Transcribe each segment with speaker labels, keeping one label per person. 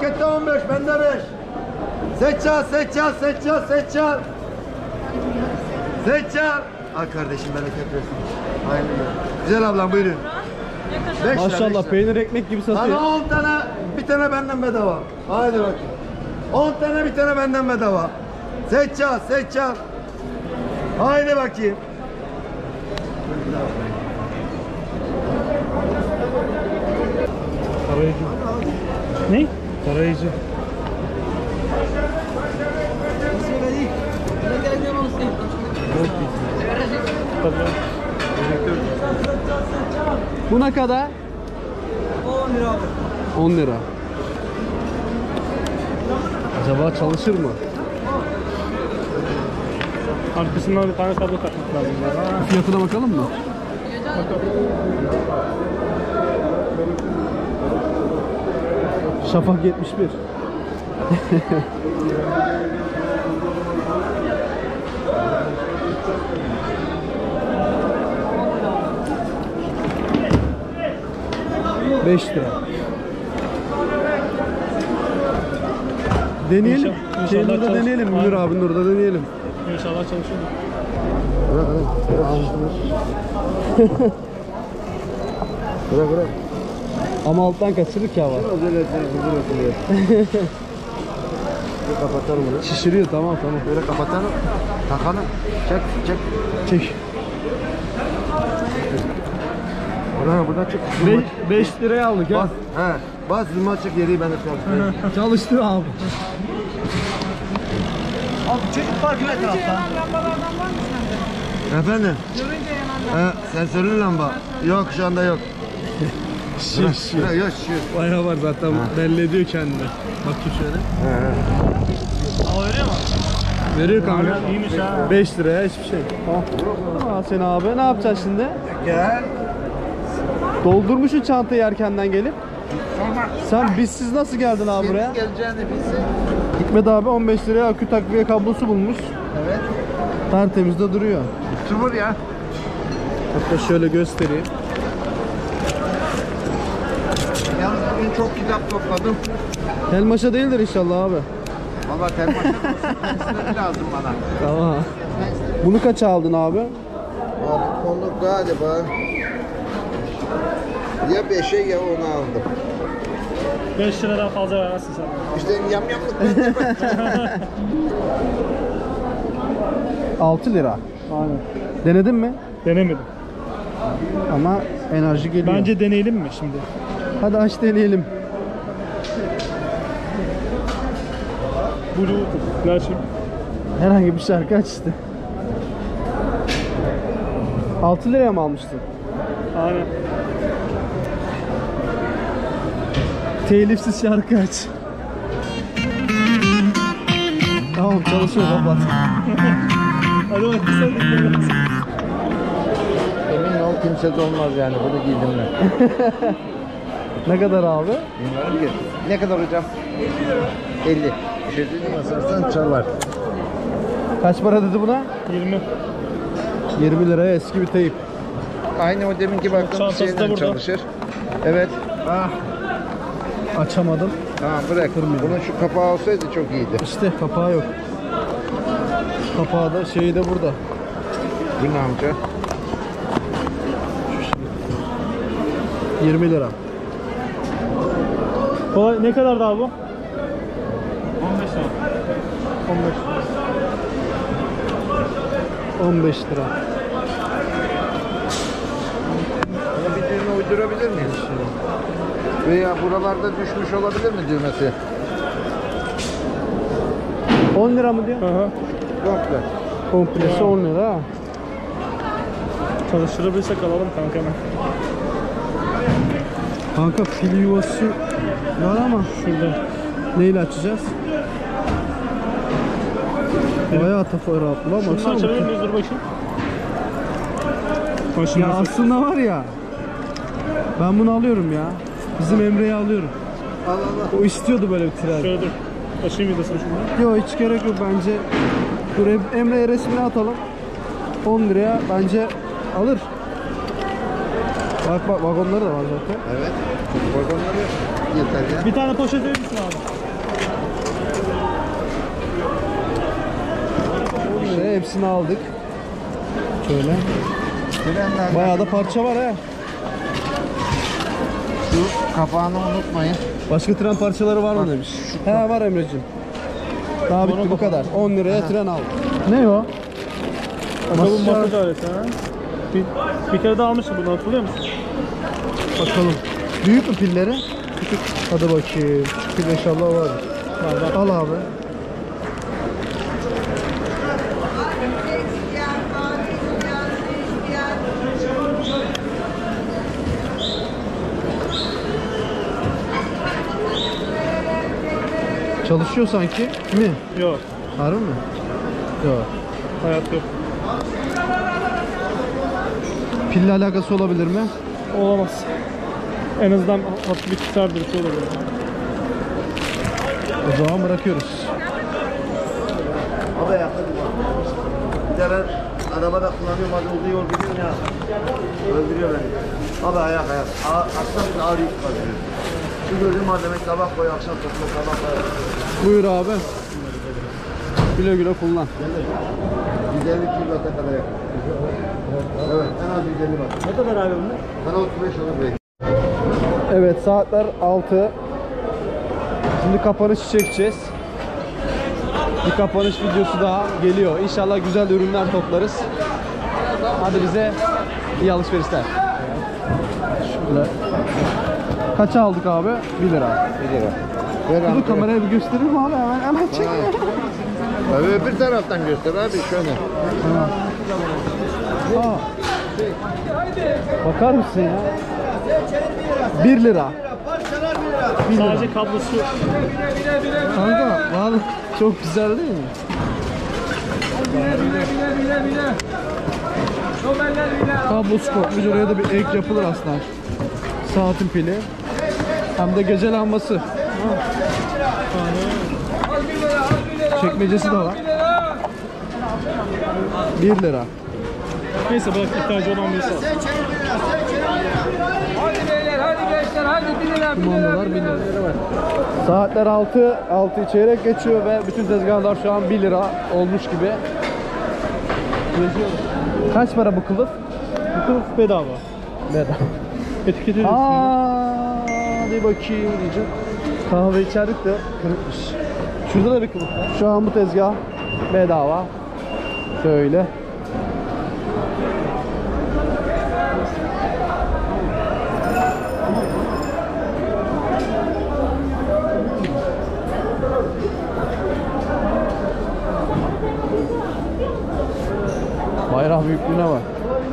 Speaker 1: Pakette 15, bende 5. Seçal. Al kardeşim, bereket versin. Aynen öyle. Güzel ablam, buyurun.
Speaker 2: Maşallah peynir ekmek gibi satıyor.
Speaker 1: Sana 10 tane, bir tane benden bedava. Haydi bakayım. 10 tane, bir tane benden bedava. Seçal. Haydi bakayım.
Speaker 2: Tarayıcı. Ne? Tarayıcı. Bu ne kadar?
Speaker 3: 10 lira abi.
Speaker 2: 10 lira. Acaba çalışır mı?
Speaker 4: Arkasından bir tane kablo takmak lazım.
Speaker 2: Fiyatına bakalım mı? Şafak 71. $5 lira. Deneyelim.
Speaker 4: İnşallah
Speaker 2: Nur'da
Speaker 4: çalış-
Speaker 2: deneyelim. Münir abi Nur'da deneyelim.
Speaker 4: İnşallah çalışır.
Speaker 1: Bırak.
Speaker 2: Ama alttan kaçırır ki hava.
Speaker 1: Kapatalım bunu.
Speaker 2: Şişiriyor, tamam.
Speaker 1: Böyle kapatalım. Takalım. Çek. Buradan çık.
Speaker 2: 5 liraya aldık ya.
Speaker 1: Bas. Bas zıma çık, yeri ben de çalıştırayım.
Speaker 2: Çalıştı abi.
Speaker 3: Abi çocuk parkı ne tarafta?
Speaker 1: Efendim? Sensörlü lamba. Yok, şu anda yok.
Speaker 2: Şişiyor.
Speaker 1: Yok, şu.
Speaker 2: Bayağı var zaten, belli ediyor kendini. Bak tut şöyle.
Speaker 4: Ama veriyor mu?
Speaker 2: Veriyor kanka.
Speaker 4: İyiymiş ha.
Speaker 2: 5 liraya hiçbir şey. Tamam sen abi, ne yapacaksın şimdi?
Speaker 1: Gel.
Speaker 2: Doldurmuşsun çantayı erkenden gelip. Sen bizsiz nasıl geldin abi buraya?
Speaker 1: Geleceğini bilsin.
Speaker 2: Hikmet abi 15 liraya akü takviye kablosu bulmuş.
Speaker 1: Evet.
Speaker 2: Tertemiz de duruyor.
Speaker 1: Sıfır ya.
Speaker 2: Hatta şöyle göstereyim.
Speaker 1: Yalnız bugün çok kitap topladım.
Speaker 2: Telmaşa değildir inşallah abi.
Speaker 1: Valla termometre lazım bana.
Speaker 2: Tamam. Bunu kaça aldın abi?
Speaker 1: Abi konu galiba ya 5'e ya 10'a aldım.
Speaker 4: 5 liradan fazla vermezsin sen.
Speaker 1: İşte yamyamlık ben de
Speaker 2: 6 lira.
Speaker 4: Aynen.
Speaker 2: Denedin mi?
Speaker 4: Denemedim.
Speaker 2: Ama enerji geliyor.
Speaker 4: Bence deneyelim mi şimdi?
Speaker 2: Hadi aç deneyelim.
Speaker 4: Bluetooth. Gerçi.
Speaker 2: Herhangi bir şarkı aç işte. 6 liraya mı almıştın?
Speaker 4: Aynen.
Speaker 2: Telifsiz şarkı aç. Tamam çalışıyor, kapat.
Speaker 4: Hadi bak sen de.
Speaker 1: Emin ol kimse de olmaz yani bunu giydim ben.
Speaker 2: Ne kadar abi?
Speaker 1: Bilmiyorum ki. Ne kadar hocam? 50 lira. 50. Şey dedim asarsan çalar.
Speaker 2: Kaç para dedi buna?
Speaker 4: 20.
Speaker 2: 20 liraya eski bir teyip.
Speaker 1: Aynı o deminki baktığımız
Speaker 4: Çantası da
Speaker 1: şeyden
Speaker 4: burada.
Speaker 1: çalışır. Evet.
Speaker 2: Açamadım.
Speaker 1: Tamam bırak. Bunun şu kapağı olsaydı çok iyiydi.
Speaker 2: İşte kapağı yok. Kapağı da şeyi de burada.
Speaker 1: Bu ne amca?
Speaker 2: 20 lira.
Speaker 4: Kolay, ne kadar daha bu? 15 lira.
Speaker 2: 15 lira.
Speaker 1: Buna bir düğme uydurabilir miyiz? Veya buralarda düşmüş olabilir mi düğmesi?
Speaker 2: 10 lira mı diyor?
Speaker 4: Aha.
Speaker 1: Komple.
Speaker 2: Komplesi 10 lira.
Speaker 4: Çalıştırabilirsek alalım kanka hemen.
Speaker 2: Kanka pil yuvası var ama
Speaker 4: Şurada.
Speaker 2: neyle açacağız? Bayağı tasarruflu ama
Speaker 4: Şunu
Speaker 2: baksana.
Speaker 4: açabilir miyiz? Dur bakayım. Başını
Speaker 2: Ya aslında var ya, ben bunu alıyorum ya. Bizim Emre'yi alıyorum.
Speaker 1: Al al.
Speaker 2: O istiyordu böyle bir tren.
Speaker 4: Şöyle dur. Açayım vidasını şunu.
Speaker 2: Yok hiç gerek yok bence. Dur Emre'ye resmini atalım. 10 liraya bence alır. Bak vagonları da var zaten.
Speaker 1: Evet. Vagonları yeter ya.
Speaker 4: Bir tane poşet verir misin abi?
Speaker 2: hepsini aldık. Şöyle.
Speaker 1: Frenler.
Speaker 2: Bayağı da parça var he.
Speaker 1: Şu kapağını unutmayın.
Speaker 2: Başka tren parçaları var mı demiş. He var Emre'cim. Daha bitti bu kadar. 10 liraya tren aldık. Ne o?
Speaker 4: Ama bu masaj aleti ha. Bir kere daha almıştım bunu, hatırlıyor musun?
Speaker 2: Bakalım. Büyük mü pilleri? Küçük. Hadi bakayım. Küçük pil inşallah var. Al abi. Çalışıyor sanki mi?
Speaker 4: Yok.
Speaker 2: Harbi mi? Yok.
Speaker 4: Hayat yok.
Speaker 2: Pille alakası olabilir mi?
Speaker 4: Olamaz. En azından hafif bir tutar bir şey olabilir.
Speaker 2: O zaman bırakıyoruz.
Speaker 1: Abi yakın. Bir de ben arabada kullanıyorum. Hadi olduğu yol biliyorum ya. Öldürüyor beni. Abi ayak. Akşam ağır yük kazıyor. Şu gördüğüm malzeme sabah koy, akşam topla, sabah koy.
Speaker 2: Buyur abi. Güle güle kullan.
Speaker 1: 150 kilowata kadar yakın. Evet, en az 150 var.
Speaker 3: Ne kadar abi bunlar?
Speaker 1: Sana 35 olur belki.
Speaker 2: Evet, saatler 6. Şimdi kapanış çekeceğiz. Bir kapanış videosu daha geliyor. İnşallah güzel ürünler toplarız. Hadi bize iyi alışverişler. Şöyle. Kaça aldık abi? 1 lira.
Speaker 1: 1 lira.
Speaker 2: Bunu kameraya bir gösterir mi abi? Hemen çek.
Speaker 1: Abi öbür taraftan göster abi şöyle.
Speaker 2: Aa. Bakar mısın ya? 1 lira.
Speaker 4: Sadece kablosu yok.
Speaker 2: Kanka vallahi çok güzel değil mi? Kablosu kopmuş, oraya da bir ek yapılır aslında. Saatin pili. Hem de gece lambası. Çekmecesi de var. 1 lira.
Speaker 4: Neyse bırak, ihtiyacı olan birisi alsın.
Speaker 3: Hadi beyler, hadi gençler, hadi 1 lira, 1 lira,
Speaker 2: Kumandalar 1 lira. Saatler 6 çeyrek geçiyor ve bütün tezgahlar şu an 1 lira olmuş gibi. Kaç para bu kılıf?
Speaker 4: Bu kılıf bedava.
Speaker 2: Bedava.
Speaker 4: Etiketi de üstünde.
Speaker 2: Hadi bakayım diyeceğim. Kahve içerdik de kırıkmış. Şurada da bir kılıf var. Şu an bu tezgah bedava. Şöyle. Bayrak büyüklüğüne bak.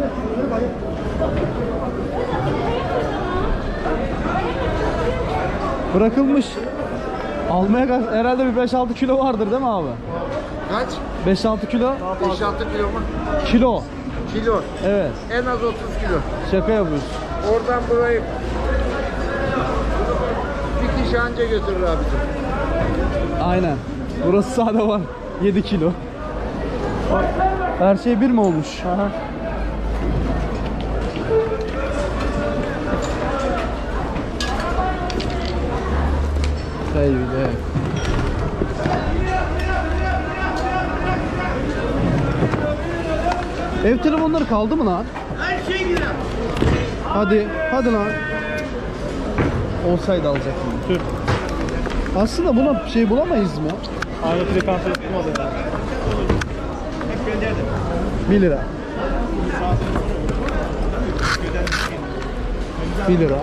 Speaker 2: Bırakılmış. Almaya herhalde bir 5-6 kilo vardır değil mi abi?
Speaker 1: Kaç?
Speaker 2: 5-6 kilo.
Speaker 1: 5-6 kilo mu?
Speaker 2: Kilo.
Speaker 1: Kilo.
Speaker 2: Evet.
Speaker 1: En az 30 kilo.
Speaker 2: Şaka yapıyorsun.
Speaker 1: Oradan burayı bir kişi anca götürür abicim.
Speaker 2: Aynen. Burası sade var. 7 kilo. Her şey bir mi olmuş?
Speaker 4: Aha.
Speaker 2: Evet. Ev telefonları kaldı mı lan?
Speaker 3: Her şey girer.
Speaker 2: Hadi lan. Olsaydı alacaktım.
Speaker 4: Tüh.
Speaker 2: Aslında buna bir şey bulamayız mı?
Speaker 4: Aynı frekansı tutmadı yani.
Speaker 2: 1 lira. 1 lira.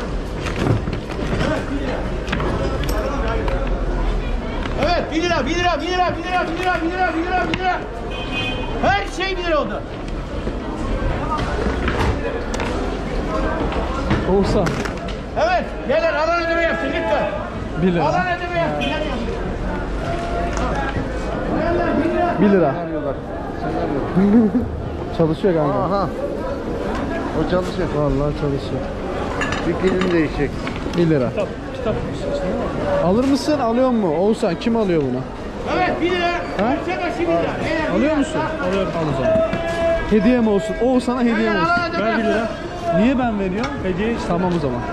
Speaker 3: Evet, 1 lira, 1 lira, 1 lira, 1 lira, 1 lira, 1 lira, 1 lira, 1 lira. Her şey 1 lira oldu.
Speaker 2: Olsa
Speaker 3: Evet, beyler alan ödeme yapsın lütfen.
Speaker 2: 1 lira.
Speaker 3: Alan ödeme yapsın. Hadi yapsın.
Speaker 2: 1 lira. Çalışıyor kanka.
Speaker 1: Aha. O çalışır.
Speaker 2: Vallahi çalışıyor.
Speaker 1: Bir pilin değişecek.
Speaker 2: 1 lira.
Speaker 4: Kitap.
Speaker 2: Alır mısın? Alıyor mu? Oğuzhan kim alıyor bunu?
Speaker 3: Evet, 1 lira.
Speaker 2: Ha?
Speaker 3: Parça başı 1 lira. Beyler, bir
Speaker 2: Alıyor
Speaker 3: lira.
Speaker 2: musun? Alıyorum. Al o zaman. Hediye mi olsun? O sana hediye
Speaker 3: Beyler
Speaker 2: mi olsun?
Speaker 3: alan ödeme
Speaker 4: Ver 1
Speaker 3: yapsın.
Speaker 4: lira.
Speaker 2: Niye ben veriyorum?
Speaker 4: Hediye işte.
Speaker 2: Tamam o zaman.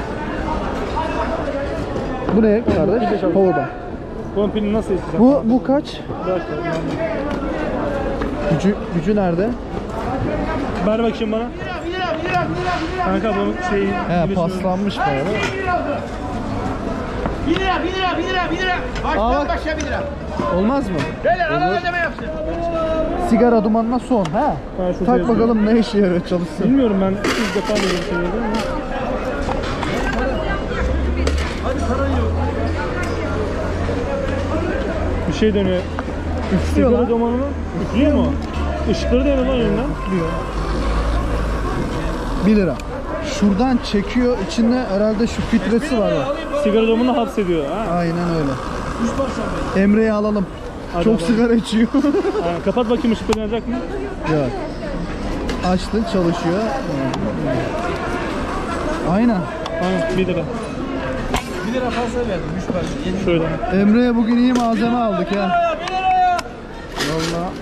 Speaker 2: Bu ne kardeş? Powerbank.
Speaker 4: Bunun pilini nasıl isteyeceğim?
Speaker 2: Bu kaç?
Speaker 4: Bırak ya.
Speaker 2: Gücü nerede?
Speaker 4: Ver bakayım bana.
Speaker 3: 1 lira.
Speaker 4: Kanka bu şey...
Speaker 2: He, paslanmış bayağı.
Speaker 3: 1 lira.
Speaker 2: Aa, bak.
Speaker 3: Baştan başa 1 lira.
Speaker 2: Olmaz mı?
Speaker 3: Beyler alan ödeme yapsın.
Speaker 2: Sigara dumanına son. Ha?
Speaker 4: Ha, şurada
Speaker 2: Tak
Speaker 4: yazıyor.
Speaker 2: bakalım ne işe yarıyor, çalışsın.
Speaker 4: Bilmiyorum ben ilk defa böyle bir şey gördüm ama. Bir şey dönüyor.
Speaker 2: Üflüyor
Speaker 4: Sigara
Speaker 2: lan.
Speaker 4: dumanı mı? Üflüyor mu? Işıkları dönüyor lan önünden.
Speaker 2: 1 lira. Şuradan çekiyor. İçinde herhalde şu filtresi var ya.
Speaker 4: Sigara dumanını hapsediyor. Ha.
Speaker 2: Aynen öyle. Emre'yi alalım.
Speaker 4: Hadi
Speaker 2: Çok
Speaker 4: alalım.
Speaker 2: sigara içiyor.
Speaker 4: Aynen. Kapat bakayım ışıkları yanacak mı?
Speaker 2: Yok. Açtın, çalışıyor. Aynen.
Speaker 4: Aynen 1 lira.
Speaker 3: 1 lira fazla verdim. 3 parça.
Speaker 4: Şöyle.
Speaker 2: Emre'ye bugün iyi malzeme aldık ya. Vallahi.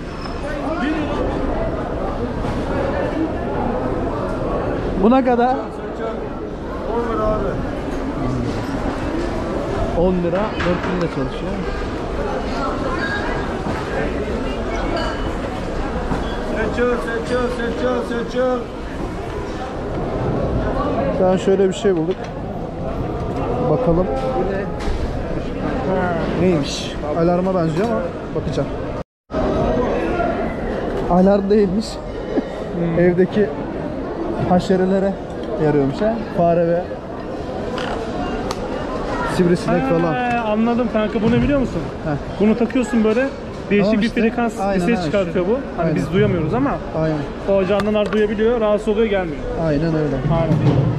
Speaker 2: Buna kadar
Speaker 1: 10 lira abi.
Speaker 2: 10 lira, 4 lira çalışıyor.
Speaker 1: Seçiyor.
Speaker 2: Şu an şöyle bir şey bulduk. Bakalım. Neymiş? Alarma benziyor ama bakacağım. Alarm değilmiş. Evdeki haşerelere yarıyormuş ha. Fare ve sivrisinek falan.
Speaker 4: Anladım kanka, bu ne biliyor musun?
Speaker 2: Heh.
Speaker 4: Bunu takıyorsun böyle, değişik
Speaker 2: Tamam
Speaker 4: bir
Speaker 2: işte.
Speaker 4: frekans
Speaker 2: Aynen,
Speaker 4: bir ses
Speaker 2: aynen.
Speaker 4: çıkartıyor bu. Hani
Speaker 2: Aynen.
Speaker 4: biz duyamıyoruz ama
Speaker 2: Aynen.
Speaker 4: o canlılar duyabiliyor, rahatsız oluyor, gelmiyor.
Speaker 2: Aynen öyle.
Speaker 4: Aynen.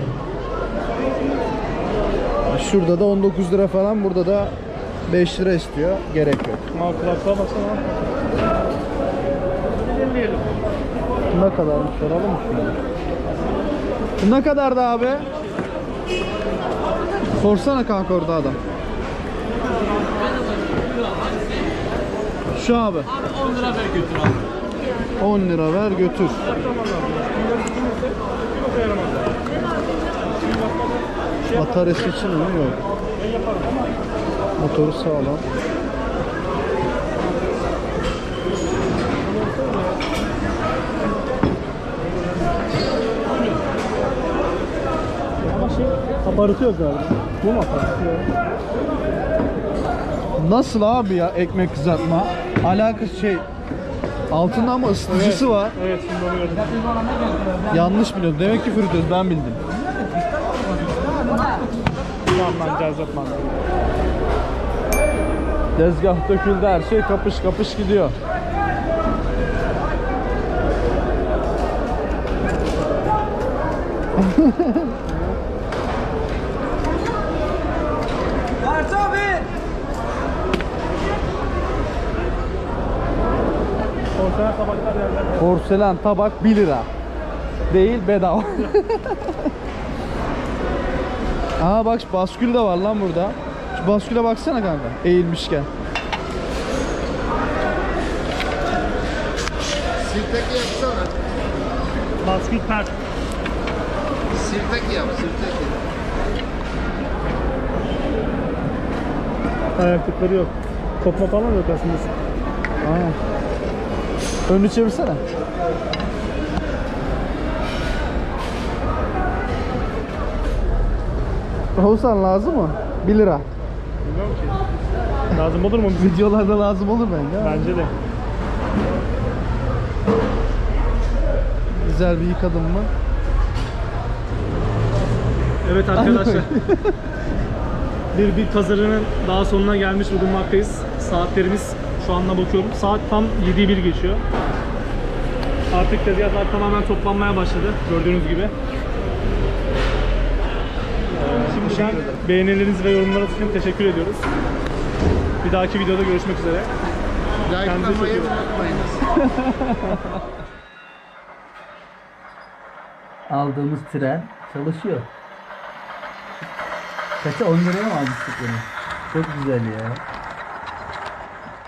Speaker 2: Şurada da 19 lira falan, burada da 5 lira istiyor. Gerek yok.
Speaker 4: Mal kulaklığa baksana.
Speaker 2: Ne kadarmış, soralım mı şunu? Ne kadardı abi? Sorsana kanka orada adam. Şu abi.
Speaker 3: 10 lira ver götür abi.
Speaker 2: 10 lira ver götür. Bataryası için mi? Yok. Motoru sağlam.
Speaker 4: Ama şey, aparatı yok galiba. Bu mu aparatı ya?
Speaker 2: Nasıl abi ya ekmek kızartma? Alakası şey. Altında ama ısıtıcısı var.
Speaker 4: Evet, şimdi onu gördüm.
Speaker 2: Yanlış biliyorum. Demek ki fritöz, ben bildim.
Speaker 4: Tamam, ben cihaz yapmam.
Speaker 2: Tezgah döküldü, her şey kapış kapış gidiyor.
Speaker 3: Varsa abi.
Speaker 4: Porselen tabaklar yerler.
Speaker 2: Porselen tabak 1 lira. Değil, bedava. Aa bak, baskül de var lan burada. Şu basküle baksana kanka, eğilmişken.
Speaker 1: Sirteki yapsana.
Speaker 4: Baskül pert.
Speaker 1: Sirteki yap.
Speaker 4: Ayaklıkları yok. Kopma falan yok aslında.
Speaker 2: Aynen. Önünü çevirsene. Oğuzhan lazım mı? 1 lira.
Speaker 4: Bilmiyorum ki. Lazım olur mu bize?
Speaker 2: Videolarda lazım olur bence.
Speaker 4: Bence de.
Speaker 2: Güzel bir yıkadım mı?
Speaker 4: Evet arkadaşlar. bir pazarının daha sonuna gelmiş bulunmaktayız. Saatlerimiz, şu anda bakıyorum, saat tam 7'yi 1 geçiyor. Artık tezgahlar tamamen toplanmaya başladı gördüğünüz gibi. Şimdiden beğenileriniz ve yorumlarınız için teşekkür ediyoruz. Bir dahaki videoda görüşmek üzere. Kendinize çok iyi bakın.
Speaker 5: Aldığımız tren çalışıyor. Kaça 10 liraya mı almıştık bunu? Çok güzel ya.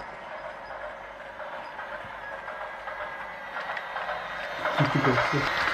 Speaker 5: İki dokuz.